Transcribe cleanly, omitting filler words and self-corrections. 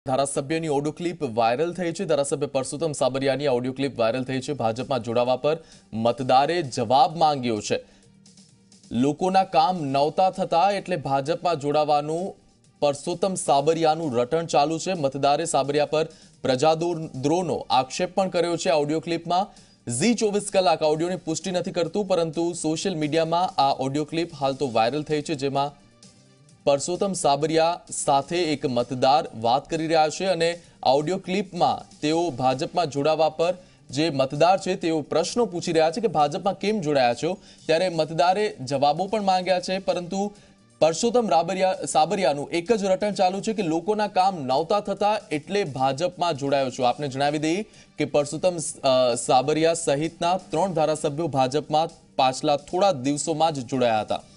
ધારાસભ્યની audio clip viral થઈ છે। ધારાસભ્ય પરસોત્તમ સાબરિયાની ઓડિયો ક્લિપ વાયરલ થઈ છે। ભાજપમાં જોડાવા પર મતદારે જવાબ માંગ્યો છે। લોકોના કામ નહોતા થતા એટલે ભાજપમાં જોડાવાનું પરસોત્તમ સાબરિયાનું રટણ ચાલુ છે। મતદારે સાબરિયા પર પ્રજાદ્રોહનો આક્ષેપ પણ કર્યો છે। ઓડિયો ક્લિપમાં ઝી 24 કલાક ઓડિયોની પુષ્ટિ નથી કરતું, પરંતુ સોશિયલ મીડિયામાં આ ઓડિયો ક્લિપ હાલ તો વાયરલ થઈ છે, જેમાં પરસોત્તમ સાબરિયા સાથે એક મતદાર વાત કરી રહ્યા છે અને ઓડિયો ક્લિપમાં તેઓ ભાજપમાં જોડાવા પર જે મતદાર છે તેઓ પ્રશ્નો પૂછી રહ્યા છે કે ભાજપમાં કેમ જોડાયા છો। ત્યારે મતદારે જવાબો પણ માંગ્યા છે, પરંતુ પરસોત્તમ સાબરિયાનું એક જ રટણ ચાલુ છે કે લોકોના કામ નહોતા થતા એટલે ભાજપમાં જોડાયો છું। આપને જણાવી દઈએ કે પરસોત્તમ સાબરિયા સહિતના 3 ધારાસભ્યો ભાજપમાં પાછલા થોડા દિવસોમાં જ જોડાયા હતા।